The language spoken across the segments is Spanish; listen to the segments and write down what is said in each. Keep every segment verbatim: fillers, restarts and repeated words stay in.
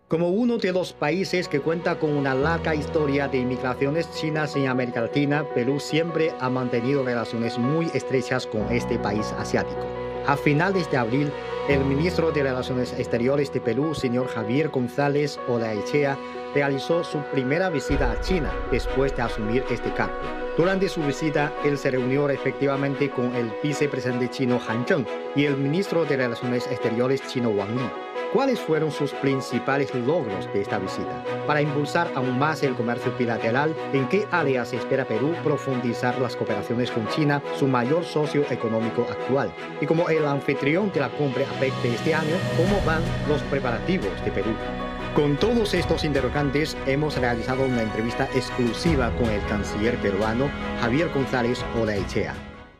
Como uno de los países que cuenta con una larga historia de inmigraciones chinas en América Latina, Perú siempre ha mantenido relaciones muy estrechas con este país asiático. A finales de abril, el ministro de Relaciones Exteriores de Perú, señor Javier González Olaechea, realizó su primera visita a China después de asumir este cargo. Durante su visita, él se reunió efectivamente con el vicepresidente chino Han Zheng y el ministro de Relaciones Exteriores chino Wang Yi. ¿Cuáles fueron sus principales logros de esta visita? Para impulsar aún más el comercio bilateral, ¿en qué áreas espera Perú profundizar las cooperaciones con China, su mayor socio económico actual? Y como el anfitrión de la cumbre APEC de este año, ¿cómo van los preparativos de Perú? Con todos estos interrogantes, hemos realizado una entrevista exclusiva con el canciller peruano Javier González Olaechea.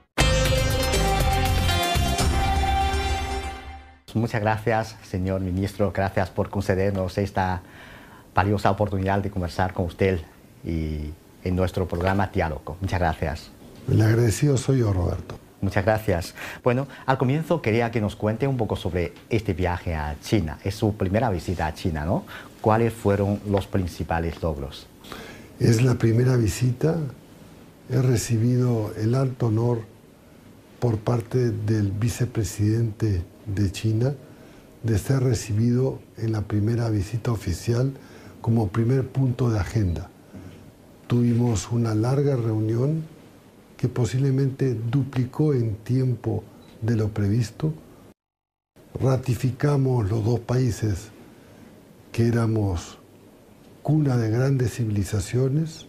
Muchas gracias, señor ministro. Gracias por concedernos esta valiosa oportunidad de conversar con usted y en nuestro programa Diálogo. Muchas gracias. El agradecido soy yo, Roberto. Muchas gracias. Bueno, al comienzo quería que nos cuente un poco sobre este viaje a China. Es su primera visita a China, ¿no? ¿Cuáles fueron los principales logros? Es la primera visita. He recibido el alto honor por parte del vicepresidente de China de ser recibido en la primera visita oficial como primer punto de agenda. Tuvimos una larga reunión que posiblemente duplicó en tiempo de lo previsto. Ratificamos los dos países que éramos cuna de grandes civilizaciones.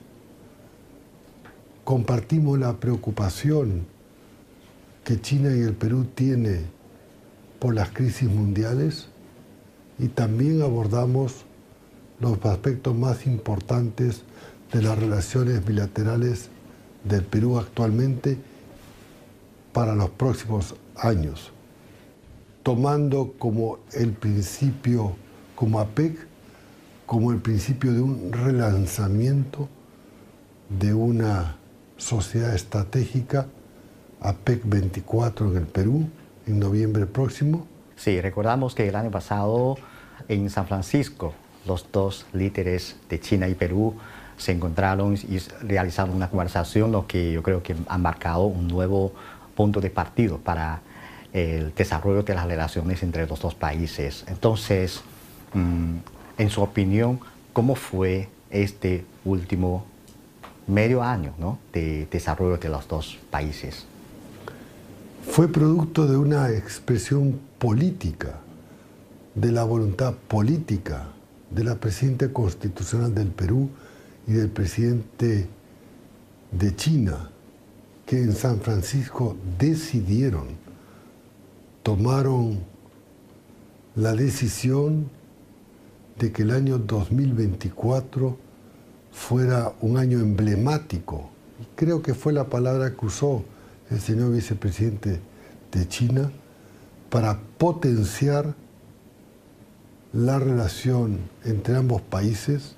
Compartimos la preocupación que China y el Perú tienen por las crisis mundiales y también abordamos los aspectos más importantes de las relaciones bilaterales del Perú actualmente para los próximos años, tomando como el principio, como APEC, como el principio de un relanzamiento de una sociedad estratégica, APEC veinticuatro en el Perú, en noviembre próximo. Sí, recordamos que el año pasado en San Francisco los dos líderes de China y Perú se encontraron y realizaron una conversación, lo que yo creo que ha marcado un nuevo punto de partida para el desarrollo de las relaciones entre los dos países. Entonces, en su opinión, ¿cómo fue este último medio año, ¿no?, de desarrollo de los dos países? Fue producto de una expresión política, de la voluntad política de la presidenta constitucional del Perú y del presidente de China, que en San Francisco decidieron, tomaron la decisión de que el año dos mil veinticuatro fuera un año emblemático. Creo que fue la palabra que usó el señor vicepresidente de China para potenciar la relación entre ambos países,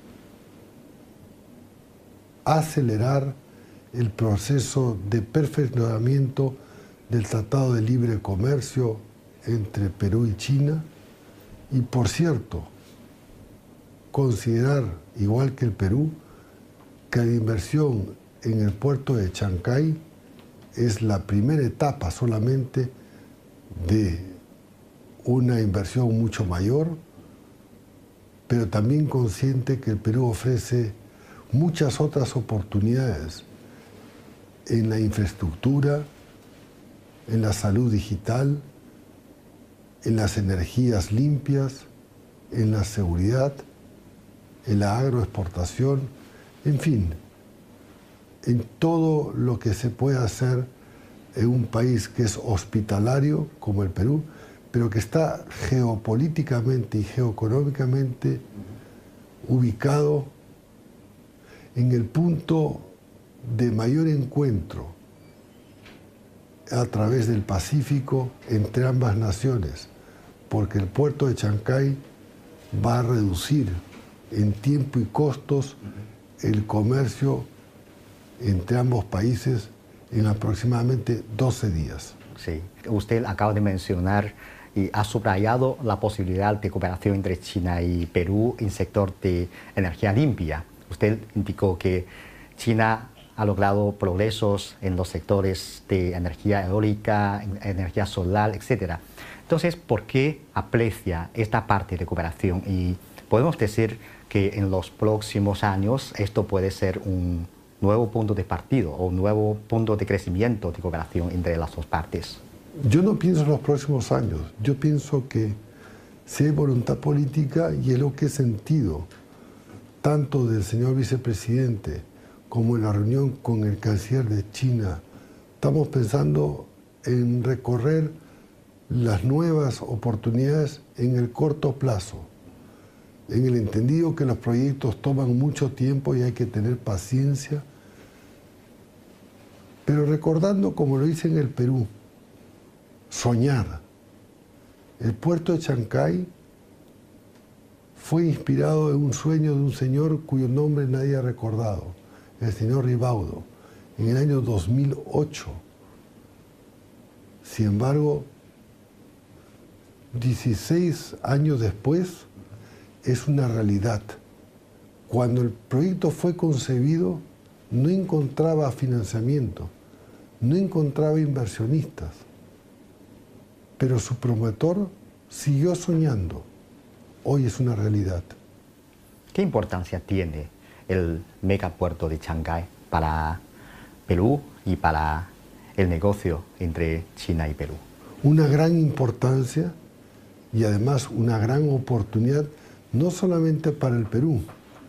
acelerar el proceso de perfeccionamiento del Tratado de Libre Comercio entre Perú y China y, por cierto, considerar, igual que el Perú, que la inversión en el puerto de Chancay es la primera etapa solamente de una inversión mucho mayor, pero también consciente que el Perú ofrece muchas otras oportunidades en la infraestructura, en la salud digital, en las energías limpias, en la seguridad, en la agroexportación, en fin, en todo lo que se puede hacer en un país que es hospitalario como el Perú, pero que está geopolíticamente y geoeconómicamente ubicado en el punto de mayor encuentro a través del Pacífico entre ambas naciones, porque el puerto de Chancay va a reducir en tiempo y costos el comercio entre ambos países en aproximadamente doce días. Sí, usted acaba de mencionar y ha subrayado la posibilidad de cooperación entre China y Perú en el sector de energía limpia. Usted indicó que China ha logrado progresos en los sectores de energía eólica, energía solar, etcétera. Entonces, ¿por qué aprecia esta parte de cooperación? Y podemos decir que en los próximos años esto puede ser un nuevo punto de partida o un nuevo punto de crecimiento de cooperación entre las dos partes. Yo no pienso en los próximos años. Yo pienso que si hay voluntad política, y es lo que he sentido tanto del señor vicepresidente como en la reunión con el canciller de China, estamos pensando en recorrer las nuevas oportunidades en el corto plazo, en el entendido que los proyectos toman mucho tiempo y hay que tener paciencia, pero recordando, como lo hice en el Perú, soñar. El puerto de Chancay fue inspirado en un sueño de un señor cuyo nombre nadie ha recordado, el señor Ribaudo, en el año dos mil ocho. Sin embargo, dieciséis años después, es una realidad. Cuando el proyecto fue concebido, no encontraba financiamiento, no encontraba inversionistas, pero su promotor siguió soñando. Hoy es una realidad. ¿Qué importancia tiene el megapuerto de Chancay para Perú y para el negocio entre China y Perú? Una gran importancia y además una gran oportunidad, no solamente para el Perú,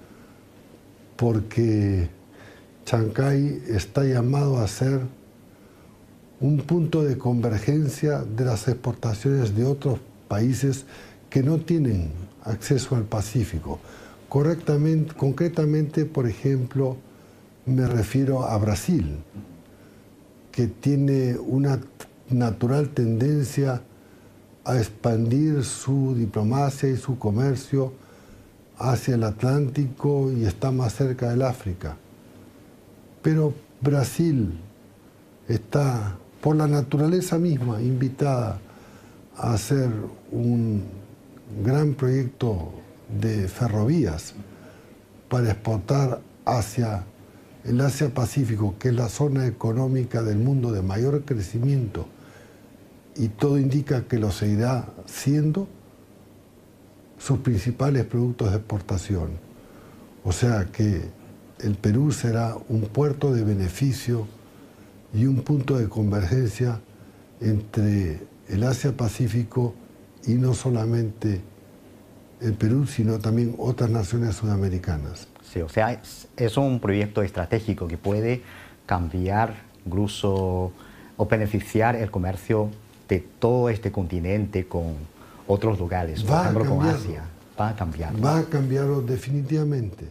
porque Chancay está llamado a ser un punto de convergencia de las exportaciones de otros países que no tienen acceso al Pacífico. Correctamente, concretamente, por ejemplo, me refiero a Brasil, que tiene una natural tendencia a expandir su diplomacia y su comercio hacia el Atlántico y está más cerca del África. Pero Brasil está, por la naturaleza misma, invitada a hacer un gran proyecto de ferrovías para exportar hacia el Asia-Pacífico, que es la zona económica del mundo de mayor crecimiento, y todo indica que lo seguirá siendo, sus principales productos de exportación. O sea que el Perú será un puerto de beneficio y un punto de convergencia entre el Asia-Pacífico y no solamente el Perú, sino también otras naciones sudamericanas. Sí, o sea, es, es un proyecto estratégico que puede cambiar, incluso, o beneficiar el comercio de todo este continente con otros lugares, por ejemplo con Asia. Va a cambiar. Va a cambiarlo definitivamente.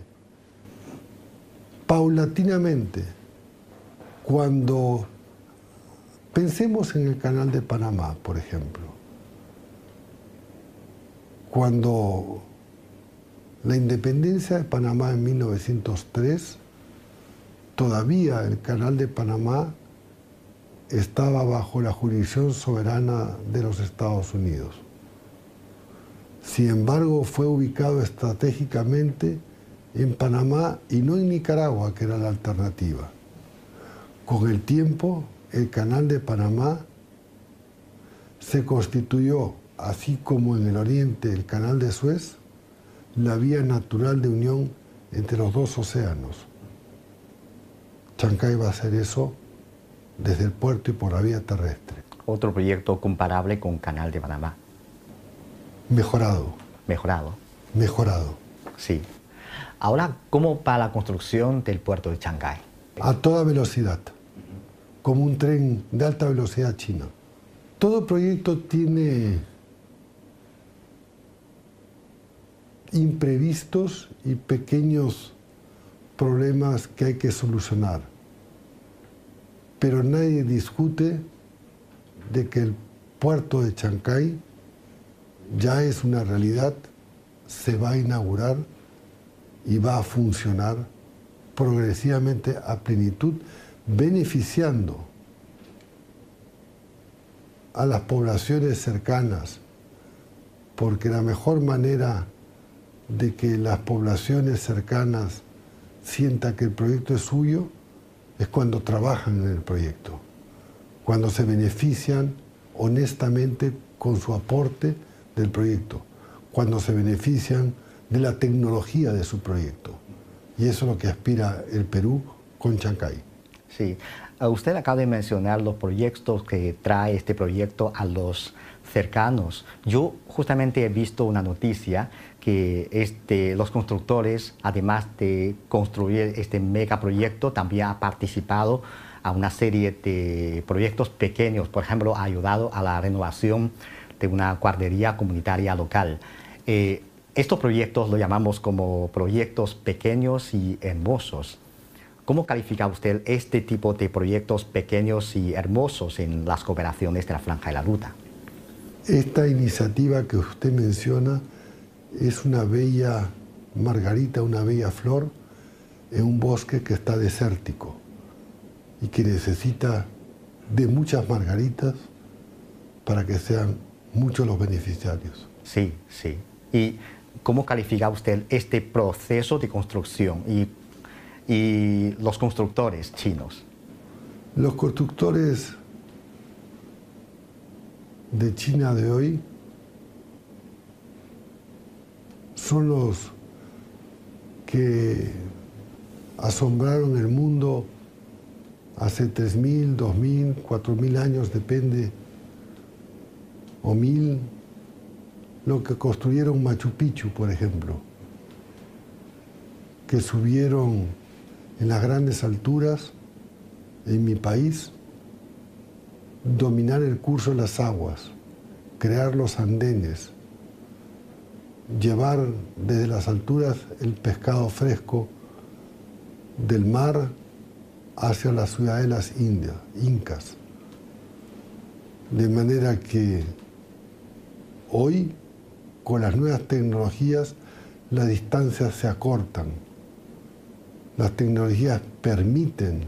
Paulatinamente, cuando pensemos en el Canal de Panamá, por ejemplo, cuando la independencia de Panamá en mil novecientos tres, todavía el Canal de Panamá estaba bajo la jurisdicción soberana de los Estados Unidos. Sin embargo, fue ubicado estratégicamente en Panamá y no en Nicaragua, que era la alternativa. Con el tiempo, el Canal de Panamá se constituyó, así como en el oriente el Canal de Suez, la vía natural de unión entre los dos océanos. Chancay va a hacer eso desde el puerto y por la vía terrestre. Otro proyecto comparable con Canal de Panamá. Mejorado. Mejorado. Mejorado. Sí. Ahora, ¿cómo va la construcción del puerto de Chancay? A toda velocidad, como un tren de alta velocidad chino. Todo proyecto tiene imprevistos y pequeños problemas que hay que solucionar. Pero nadie discute de que el puerto de Chancay ya es una realidad, se va a inaugurar y va a funcionar progresivamente a plenitud, beneficiando a las poblaciones cercanas, porque la mejor manera de que las poblaciones cercanas sientan que el proyecto es suyo es cuando trabajan en el proyecto, cuando se benefician honestamente con su aporte del proyecto, cuando se benefician de la tecnología de su proyecto. Y eso es lo que aspira el Perú con Chancay. Sí, usted acaba de mencionar los proyectos que trae este proyecto a los cercanos. Yo justamente he visto una noticia que este, los constructores, además de construir este megaproyecto, también ha participado a una serie de proyectos pequeños. Por ejemplo, ha ayudado a la renovación de una guardería comunitaria local. Eh, estos proyectos lo llamamos como proyectos pequeños y hermosos. ¿Cómo califica usted este tipo de proyectos pequeños y hermosos en las cooperaciones de la Franja de la Ruta? Esta iniciativa que usted menciona es una bella margarita, una bella flor en un bosque que está desértico y que necesita de muchas margaritas para que sean muchos los beneficiarios. Sí, sí. ¿Y cómo califica usted este proceso de construcción y, y los constructores chinos? Los constructores de China de hoy son los que asombraron el mundo hace tres mil, dos mil, cuatro mil años, depende, o mil, lo que construyeron Machu Picchu, por ejemplo, que subieron en las grandes alturas en mi país, dominar el curso de las aguas, crear los andenes, llevar desde las alturas el pescado fresco del mar hacia las ciudadelas indias, incas. De manera que hoy, con las nuevas tecnologías, las distancias se acortan. Las tecnologías permiten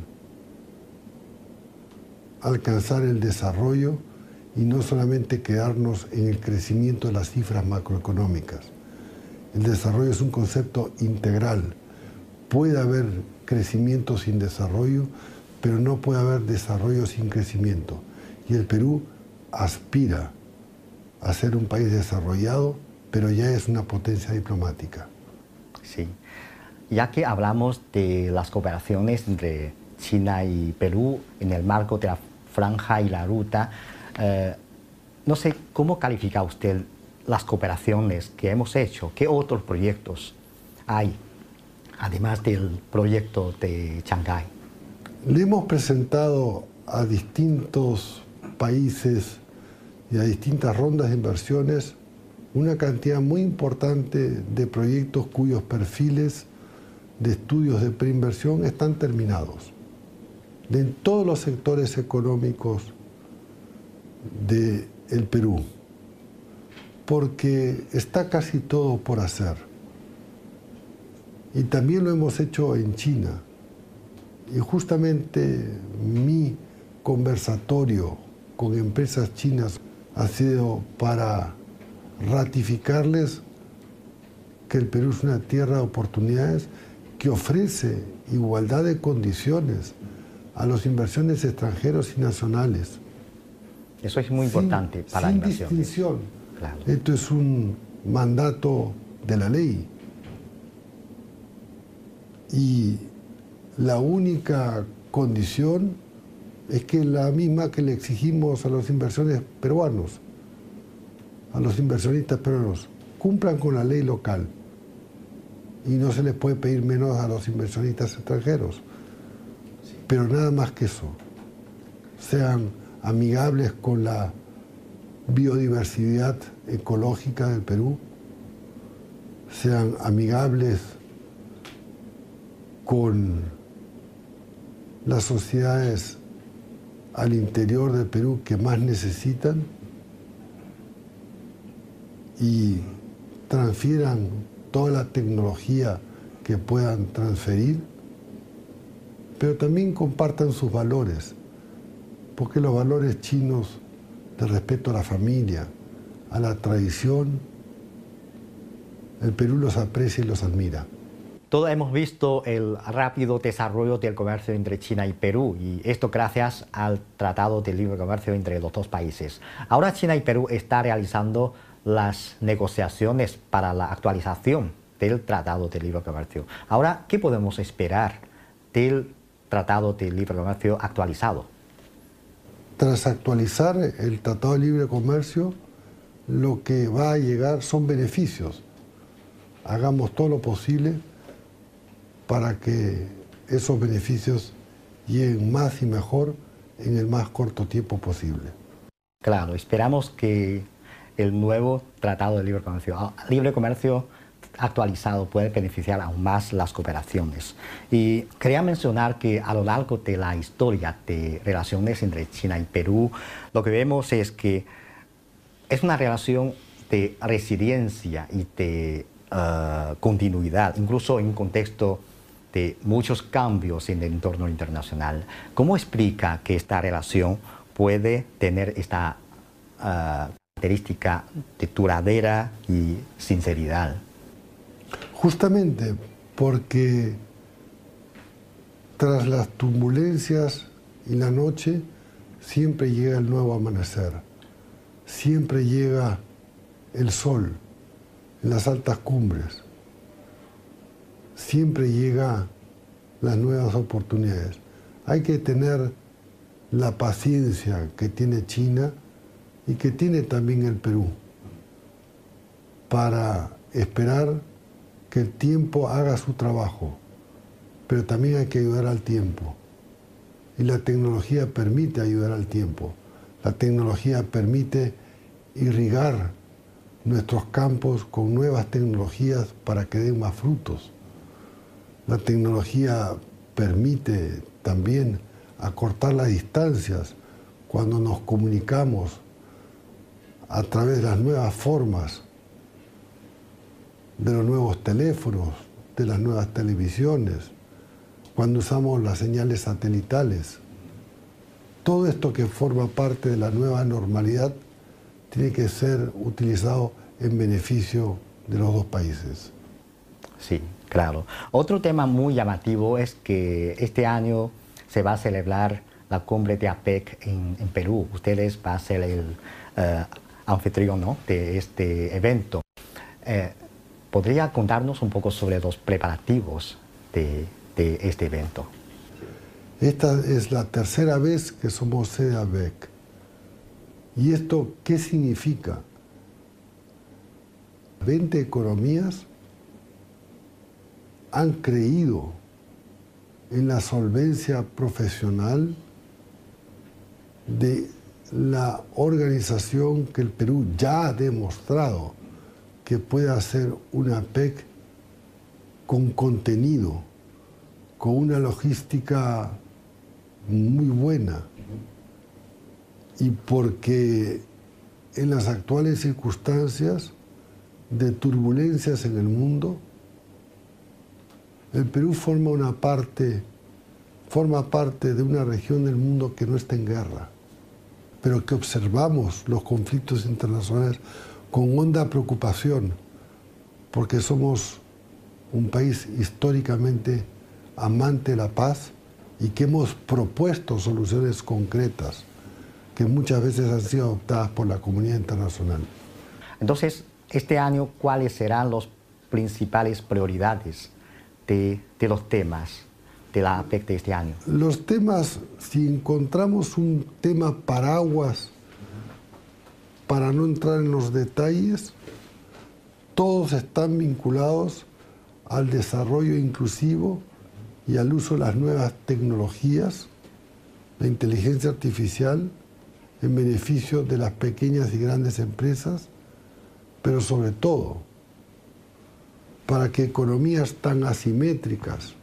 alcanzar el desarrollo y no solamente quedarnos en el crecimiento de las cifras macroeconómicas. El desarrollo es un concepto integral. Puede haber crecimiento sin desarrollo, pero no puede haber desarrollo sin crecimiento. Y el Perú aspira a ser un país desarrollado, pero ya es una potencia diplomática. Sí. Ya que hablamos de las cooperaciones entre China y Perú en el marco de la Franja y la Ruta, eh, no sé, ¿cómo califica usted las cooperaciones que hemos hecho? ¿Qué otros proyectos hay, además del proyecto de Chancay? Le hemos presentado a distintos países y a distintas rondas de inversiones una cantidad muy importante de proyectos cuyos perfiles de estudios de preinversión están terminados. De en todos los sectores económicos del Perú, porque está casi todo por hacer. Y también lo hemos hecho en China. Y justamente mi conversatorio con empresas chinas ha sido para ratificarles que el Perú es una tierra de oportunidades que ofrece igualdad de condiciones a las inversiones extranjeros y nacionales. Eso es muy importante sin, para la inversión. Sin distinción. Claro. Esto es un mandato de la ley. Y la única condición es que la misma que le exigimos a los inversores peruanos, a los inversionistas peruanos, cumplan con la ley local. Y no se les puede pedir menos a los inversionistas extranjeros. Sí. Pero nada más que eso. Sean amigables con la biodiversidad ecológica del Perú, sean amigables con las sociedades al interior del Perú que más necesitan y transfieran toda la tecnología que puedan transferir, pero también compartan sus valores, porque los valores chinos de respeto a la familia, a la tradición, el Perú los aprecia y los admira. Todos hemos visto el rápido desarrollo del comercio entre China y Perú, y esto gracias al Tratado de Libre Comercio entre los dos países. Ahora China y Perú están realizando las negociaciones para la actualización del Tratado de Libre Comercio. Ahora, ¿qué podemos esperar del Tratado de Libre Comercio actualizado? Tras actualizar el Tratado de Libre Comercio, lo que va a llegar son beneficios. Hagamos todo lo posible para que esos beneficios lleguen más y mejor en el más corto tiempo posible. Claro, esperamos que el nuevo Tratado de Libre Comercio, Libre Comercio actualizado puede beneficiar aún más las cooperaciones. Y quería mencionar que a lo largo de la historia de relaciones entre China y Perú, lo que vemos es que es una relación de resiliencia y de uh, continuidad, incluso en un contexto de muchos cambios en el entorno internacional. ¿Cómo explica que esta relación puede tener esta uh, característica de duradera y sinceridad? Justamente porque tras las turbulencias y la noche siempre llega el nuevo amanecer, siempre llega el sol en las altas cumbres, siempre llega las nuevas oportunidades. Hay que tener la paciencia que tiene China y que tiene también el Perú para esperar que el tiempo haga su trabajo, pero también hay que ayudar al tiempo. Y la tecnología permite ayudar al tiempo. La tecnología permite irrigar nuestros campos con nuevas tecnologías para que den más frutos. La tecnología permite también acortar las distancias cuando nos comunicamos a través de las nuevas formas, de los nuevos teléfonos, de las nuevas televisiones, cuando usamos las señales satelitales. Todo esto que forma parte de la nueva normalidad tiene que ser utilizado en beneficio de los dos países. Sí, claro. Otro tema muy llamativo es que este año se va a celebrar la cumbre de APEC en, en Perú. Ustedes van a ser el uh, anfitrión, ¿no?, de este evento. Eh, ¿Podría contarnos un poco sobre los preparativos de, de este evento? Esta es la tercera vez que somos sede de APEC. ¿Y esto qué significa? veinte economías han creído en la solvencia profesional de la organización que el Perú ya ha demostrado que puede hacer una APEC con contenido, con una logística muy buena, y porque en las actuales circunstancias de turbulencias en el mundo, el Perú forma una parte, forma parte de una región del mundo que no está en guerra, pero que observamos los conflictos internacionales con honda preocupación, porque somos un país históricamente amante de la paz y que hemos propuesto soluciones concretas que muchas veces han sido adoptadas por la comunidad internacional. Entonces, este año, ¿cuáles serán las principales prioridades de, de los temas de la APEC de este año? Los temas, si encontramos un tema paraguas, para no entrar en los detalles, todos están vinculados al desarrollo inclusivo y al uso de las nuevas tecnologías, la inteligencia artificial, en beneficio de las pequeñas y grandes empresas, pero sobre todo para que economías tan asimétricas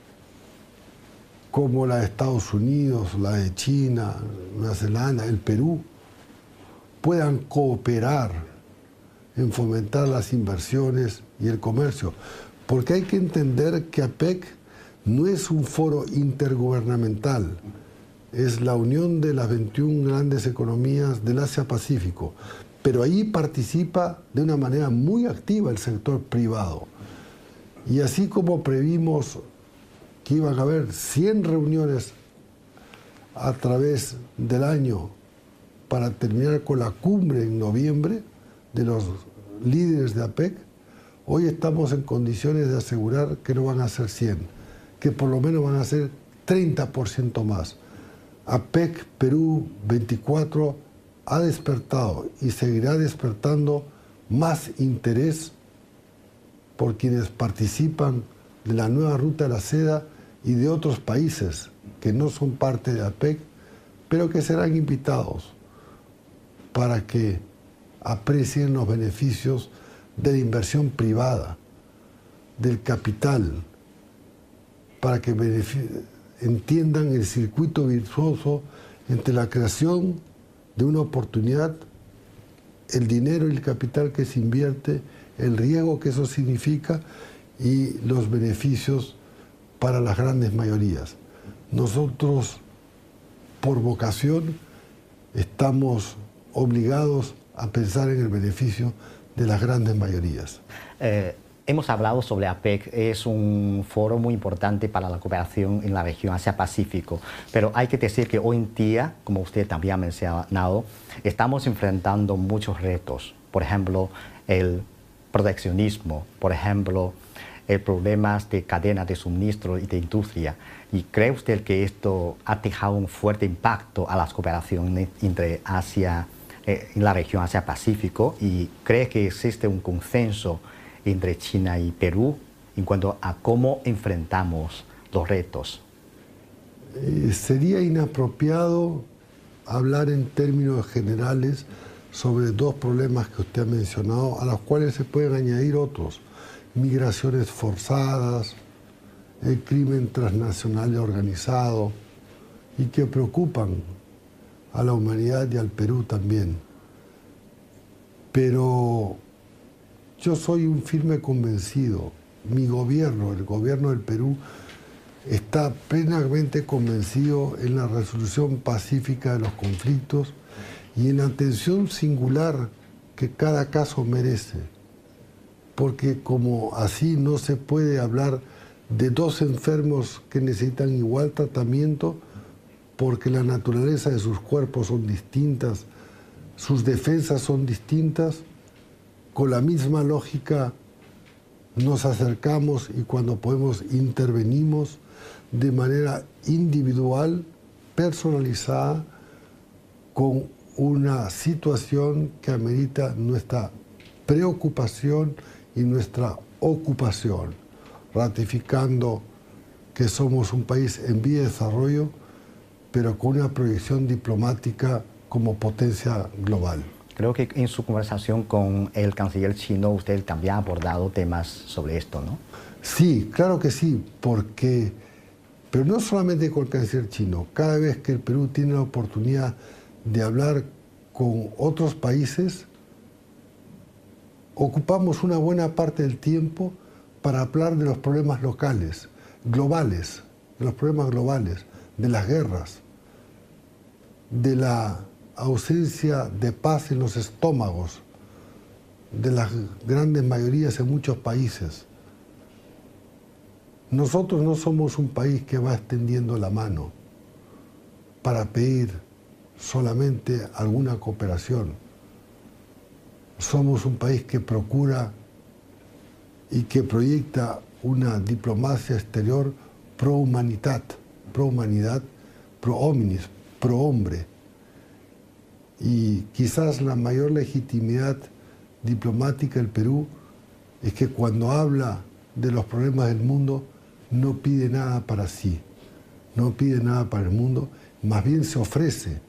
como la de Estados Unidos, la de China, Nueva Zelanda, el Perú, puedan cooperar en fomentar las inversiones y el comercio. Porque hay que entender que APEC no es un foro intergubernamental, es la unión de las veintiuna grandes economías del Asia-Pacífico, pero ahí participa de una manera muy activa el sector privado. Y así como previmos que iban a haber cien reuniones a través del año para terminar con la cumbre en noviembre de los líderes de APEC, hoy estamos en condiciones de asegurar que no van a ser cien, que por lo menos van a ser treinta por ciento más. APEC Perú veinticuatro ha despertado y seguirá despertando más interés por quienes participan de la nueva ruta de la seda y de otros países que no son parte de APEC, pero que serán invitados para que aprecien los beneficios de la inversión privada, del capital, para que entiendan el circuito virtuoso entre la creación de una oportunidad, el dinero y el capital que se invierte, el riesgo que eso significa y los beneficios para las grandes mayorías. Nosotros, por vocación, estamos obligados a pensar en el beneficio de las grandes mayorías. Eh, hemos hablado sobre APEC, es un foro muy importante para la cooperación en la región Asia-Pacífico, pero hay que decir que hoy en día, como usted también ha mencionado, estamos enfrentando muchos retos. Por ejemplo, el proteccionismo, por ejemplo, el problemas de cadena de suministro y de industria. ¿Y cree usted que esto ha dejado un fuerte impacto a las cooperaciones entre Asia, eh, en la región Asia-Pacífico? ¿Y cree que existe un consenso entre China y Perú en cuanto a cómo enfrentamos los retos? Eh, sería inapropiado hablar en términos generales sobre dos problemas que usted ha mencionado, a los cuales se pueden añadir otros: migraciones forzadas, el crimen transnacional y organizado, y que preocupan a la humanidad y al Perú también. Pero yo soy un firme convencido, mi gobierno, el gobierno del Perú, está plenamente convencido en la resolución pacífica de los conflictos y en la atención singular que cada caso merece. Porque como así no se puede hablar de dos enfermos que necesitan igual tratamiento, porque la naturaleza de sus cuerpos son distintas, sus defensas son distintas, con la misma lógica nos acercamos y cuando podemos intervenimos de manera individual, personalizada, con una situación que amerita nuestra preocupación y nuestra ocupación, ratificando que somos un país en vía de desarrollo, pero con una proyección diplomática como potencia global. Creo que en su conversación con el canciller chino usted también ha abordado temas sobre esto, ¿no? Sí, claro que sí, porque, pero no solamente con el canciller chino, cada vez que el Perú tiene la oportunidad de hablar con otros países, ocupamos una buena parte del tiempo para hablar de los problemas locales, globales, de los problemas globales, de las guerras, de la ausencia de paz en los estómagos de las grandes mayorías en muchos países. Nosotros no somos un país que va extendiendo la mano para pedir solamente alguna cooperación. Somos un país que procura y que proyecta una diplomacia exterior pro humanidad, pro humanidad, pro hominis, pro hombre. Y quizás la mayor legitimidad diplomática del Perú es que cuando habla de los problemas del mundo no pide nada para sí, no pide nada para el mundo, más bien se ofrece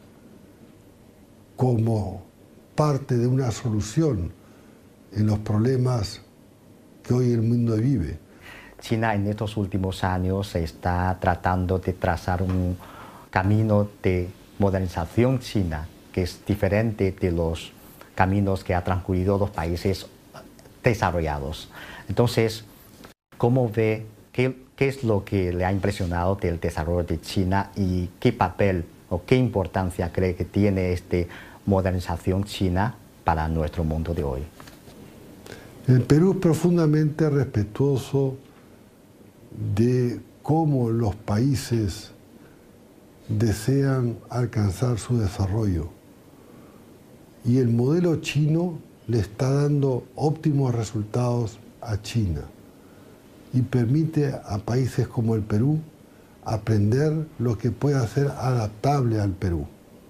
como parte de una solución en los problemas que hoy el mundo vive. China en estos últimos años está tratando de trazar un camino de modernización china que es diferente de los caminos que han transcurrido los países desarrollados. Entonces, ¿cómo ve, qué, ¿qué es lo que le ha impresionado del desarrollo de China y qué papel o qué importancia cree que tiene esta modernización china para nuestro mundo de hoy? El Perú es profundamente respetuoso de cómo los países desean alcanzar su desarrollo. Y el modelo chino le está dando óptimos resultados a China y permite a países como el Perú aprender lo que puede ser adaptable al Perú.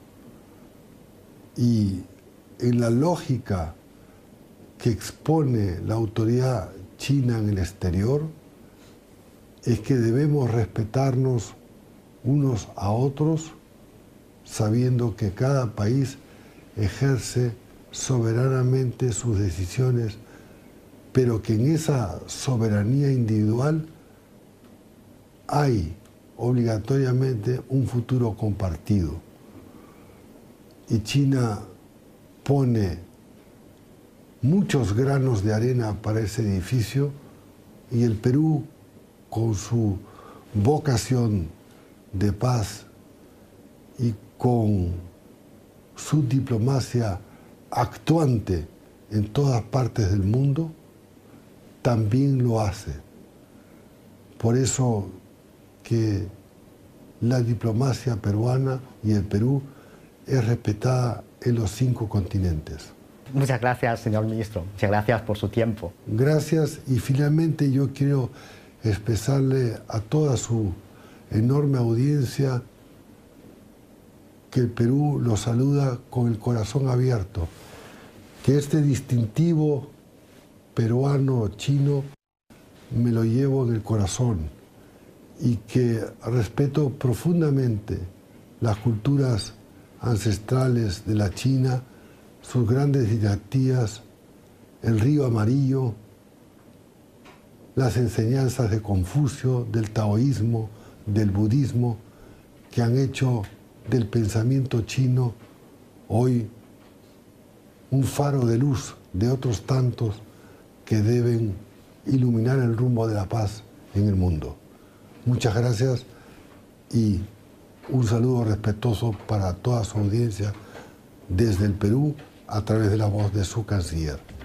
Y en la lógica que expone la autoridad china en el exterior es que debemos respetarnos unos a otros, sabiendo que cada país ejerce soberanamente sus decisiones, pero que en esa soberanía individual hay obligatoriamente un futuro compartido. Y China pone muchos granos de arena para ese edificio y el Perú, con su vocación de paz y con su diplomacia actuante en todas partes del mundo, también lo hace. Por eso que la diplomacia peruana y el Perú es respetada en los cinco continentes. Muchas gracias, señor ministro. Muchas gracias por su tiempo. Gracias, y finalmente yo quiero expresarle a toda su enorme audiencia que el Perú lo saluda con el corazón abierto, que este distintivo peruano-chino me lo llevo en el corazón y que respeto profundamente las culturas ancestrales de la China, sus grandes dinastías, el río amarillo, las enseñanzas de Confucio, del taoísmo, del budismo, que han hecho del pensamiento chino hoy un faro de luz de otros tantos que deben iluminar el rumbo de la paz en el mundo. Muchas gracias y un saludo respetuoso para toda su audiencia desde el Perú a través de la voz de su canciller.